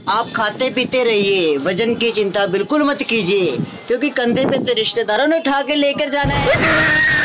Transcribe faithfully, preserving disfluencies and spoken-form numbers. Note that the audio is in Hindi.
आप खाते पीते रहिए, वजन की चिंता बिल्कुल मत कीजिए, क्योंकि कंधे पे तो रिश्तेदारों ने उठा के लेकर जाना है।